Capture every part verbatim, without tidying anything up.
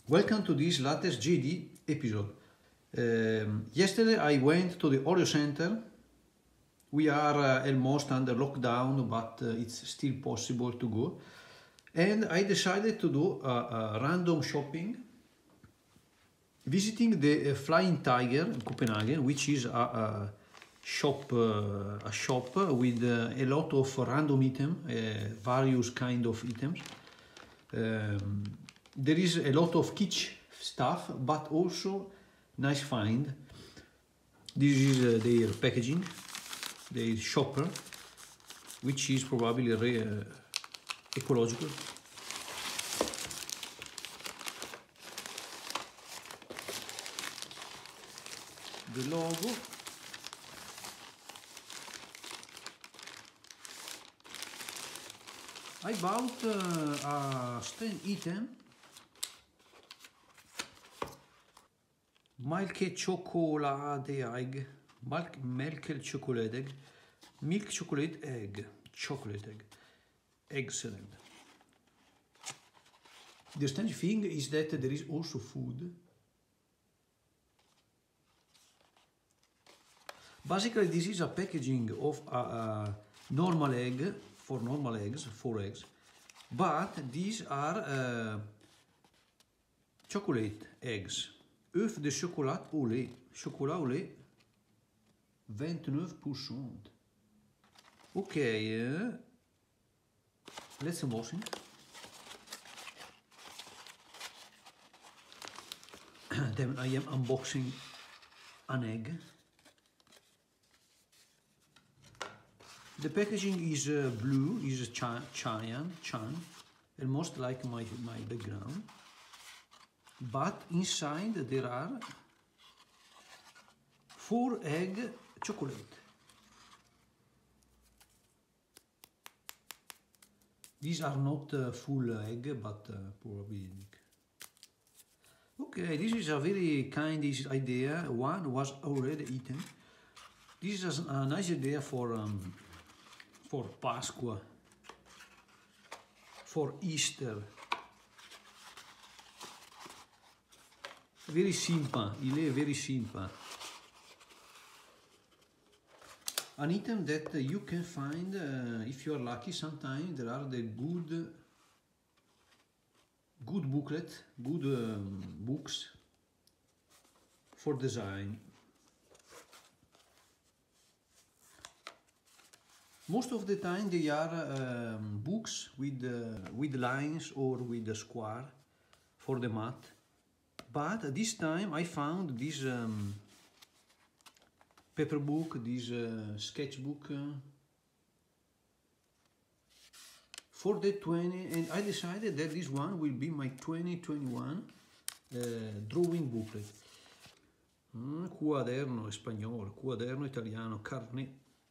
Welcome to this latest G D episode. Um, yesterday I went to the Oreo Center. We are uh, almost under lockdown, but uh, it's still possible to go. And I decided to do a, a random shopping, visiting the uh, Flying Tiger in Copenhagen, which is a, a shop, uh, a shop with uh, a lot of random items, uh, various kind of items. Um, there is a lot of kitsch stuff, but also nice find. This is uh, their packaging, their shopper, which is probably re, uh, ecological. The logo. I bought uh, a stand item, milk chocolate egg, milk, milk chocolate egg, milk chocolate egg, chocolate egg, excellent. The strange thing is that there is also food. Basically, this is a packaging of a, a normal egg, for normal eggs, four eggs, but these are uh, chocolate eggs, œufs de chocolat au lait, chocolat au lait, vingt-neuf pour cent. Okay, uh, let's unboxing. Then I am unboxing an egg. The packaging is uh, blue, is cyan, cyan, cyan, almost like my, my background. But inside there are four egg chocolate. These are not uh, full egg, but uh, probably. Okay, this is a very kind idea. One was already eaten. This is a nice idea for um, for Pasqua, for Easter. Very simple, il est very simple. An item that uh, you can find uh, if you are lucky. Sometimes there are the good, good booklet, good um, books for design. Most of the time they are um, books with, uh, with lines or with a square for the mat. But this time I found this um, paper book, this uh, sketchbook uh, for the twenty, and I decided that this one will be my twenty twenty-one uh, drawing booklet. Mm, quaderno spagnolo, quaderno italiano, carnet.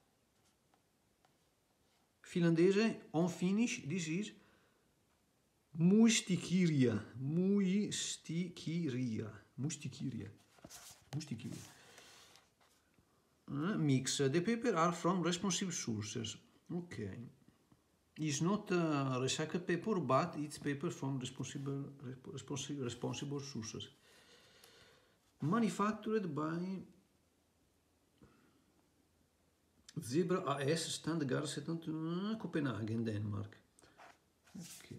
Finlandese, on Finnish, this is muistikirja, muistikirja, muistikirja, muistikirja. Uh, mix. The paper are from responsible sources. Okay. It's not uh, recycled paper, but it's paper from responsible, responsible, responsible sources. Manufactured by Zebra A S, Standard seventy-one, Copenhagen, Denmark. Okay.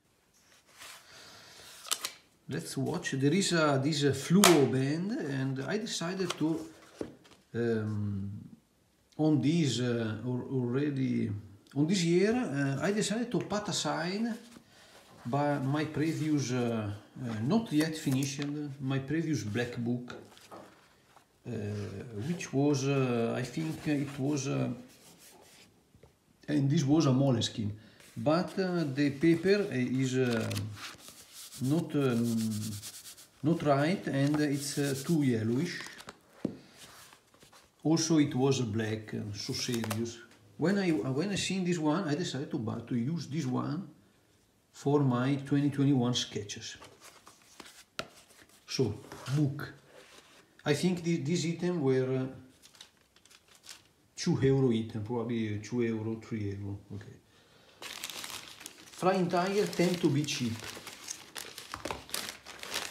Let's watch. There is a, this uh, fluo band, and I decided to um, on this uh, already on this year. Uh, I decided to put aside by my previous, uh, uh, not yet finished, my previous black book. Uh, which was, uh, I think it was, uh, and this was a Moleskine, but uh, the paper is uh, not um, not right, and it's uh, too yellowish. Also, it was black, uh, so serious. When I when I seen this one, I decided to buy to use this one for my twenty twenty-one sketches. So, book. I think this, this item were uh, two euro item, probably two euro, three euro. Okay. Flying Tiger tend to be cheap.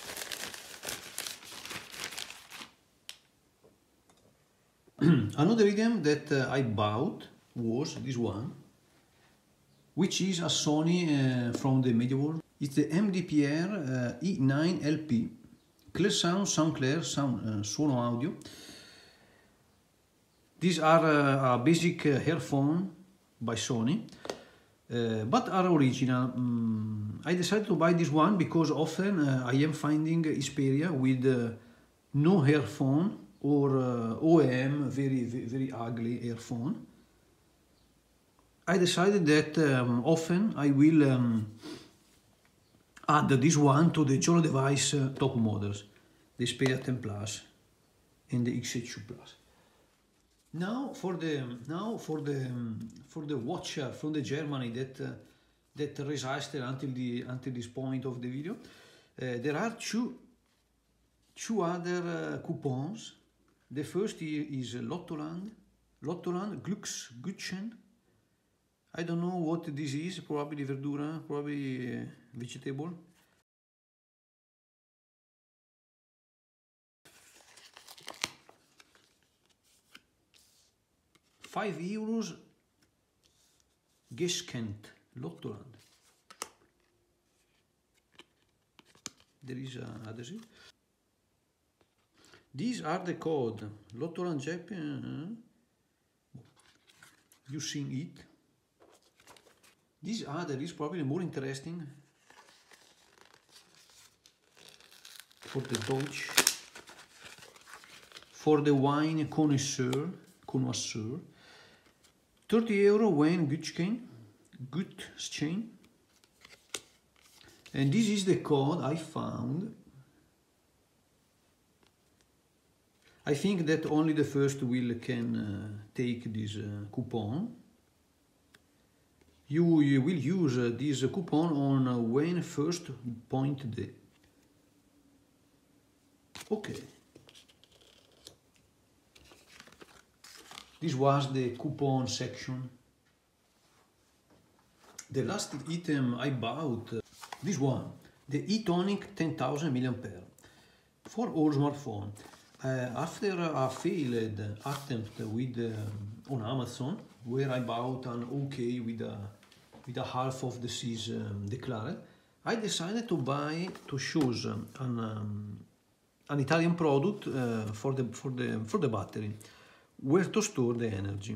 Another item that uh, I bought was this one, which is a Sony uh, from the Media World. It's the M D P R uh, E nine L P. Clear Sound, Sound Clear, sound, uh, Suono Audio. These are uh, a basic uh, earphone by Sony, uh, but are original. Um, I decided to buy this one because often uh, I am finding Xperia with uh, no earphone or uh, O E M, very, very, very ugly earphone. I decided that um, often I will um, add this one to the Jono Device uh, top models, the Xperia ten Plus and the X H two Plus. Now for the now for the um, for the watcher from the Germany that uh, that resisted until the until this point of the video, uh, there are two two other uh, coupons. The first is Lottoland, Lottoland Glücksgutschein. I don't know what this is. Probably verdura, probably uh, vegetable. Five euros Geschenk, Lottoland. There is an adhesive. These are the code. Lottoland Japan. You seen it. This other is probably more interesting for the Deutsch, for the wine connoisseur, connoisseur. thirty euro wine Gutschein, Gutschein. And this is the code I found. I think that only the first will can uh, take this uh, coupon. You, you will use uh, this coupon on uh, when first point day. Okay. This was the coupon section. The last item I bought, uh, this one, the eTonic ten thousand milliampere for all smartphone. Uh, after a failed attempt with uh, on Amazon, where I bought an OK with a with a half of the seas um, declared, I decided to buy to choose an um, an Italian product uh, for the for the for the battery, where to store the energy.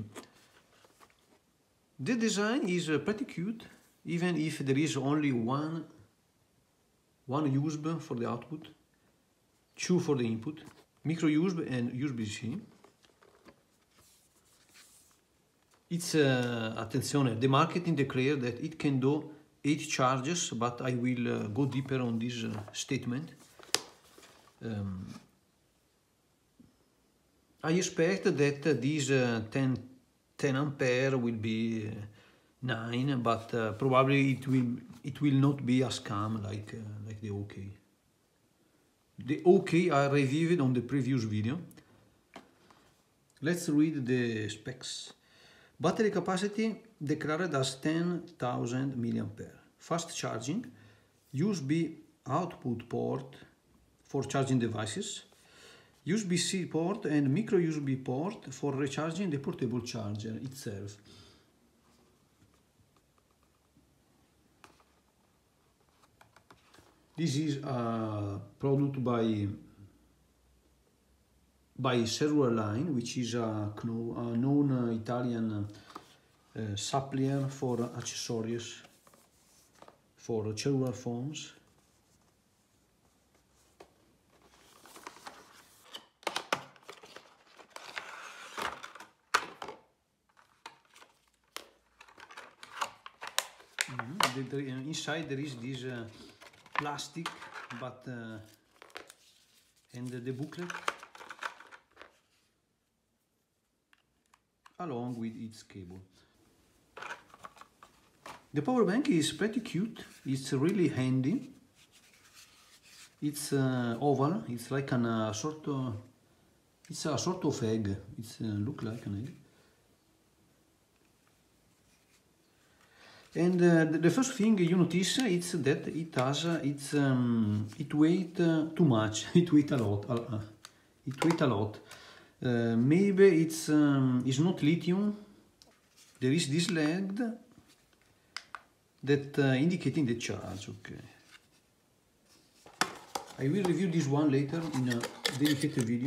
The design is uh, pretty cute, even if there is only one one U S B for the output, two for the input, micro U S B and U S B C. It's uh, attenzione, the marketing declared that it can do eight charges, but I will uh, go deeper on this uh, statement. Um, I expect that uh, this uh, ten, ten ampere will be uh, nine, but uh, probably it will it will not be a scam like uh, like the OK. The OK I reviewed on the previous video. Let's read the specs. Battery capacity declared as ten thousand milliampere. Fast charging, U S B output port for charging devices, U S B C port and micro U S B port for recharging the portable charger itself. This is a product by by Cellular Line, which is a, a known uh, Italian uh, supplier for accessories for cellular phones. Mm-hmm. the, the, inside there is this uh, plastic, but uh, and the, the booklet along with its cable. The power bank is pretty cute. It's really handy. It's uh, oval. It's like an uh, sort of. It's a sort of egg. It's uh, look like an egg. And uh, the, the first thing you notice is that it has uh, it's um, it weighs uh, too much. It weighs a lot. Uh, it weighs a lot. Uh, maybe it's, um, it's not lithium. There is this L E D that uh, indicating the charge. Okay. I will review this one later in a dedicated video.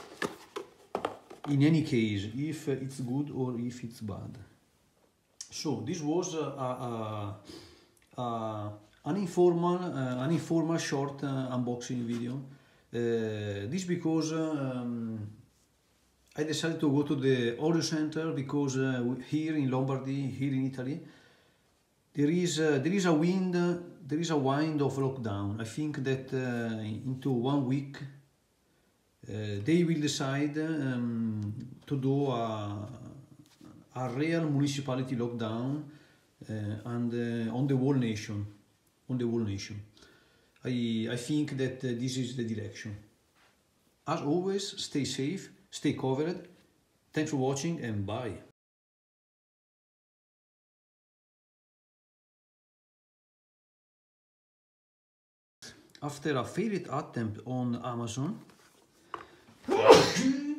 In any case, if it's good or if it's bad. So this was a, a, a, an informal, uh, an informal short uh, unboxing video. Uh, this because um, I decided to go to the audio center because uh, here in Lombardy, here in Italy, there is uh, there is a wind uh, there is a wind of lockdown. I think that uh, into one week uh, they will decide um, to do a, a real municipality lockdown uh, and uh, on the whole nation, on the whole nation. I I think that uh, this is the direction. As always, stay safe, stay covered. Thanks for watching and bye. After a failed attempt on Amazon,